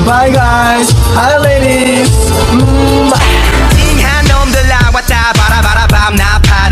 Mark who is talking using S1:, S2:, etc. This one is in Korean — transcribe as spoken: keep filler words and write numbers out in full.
S1: Bye guys. Hi ladies. Mm, bye.
S2: 띵한 놈들 나왔다 바라바라 밤 나팔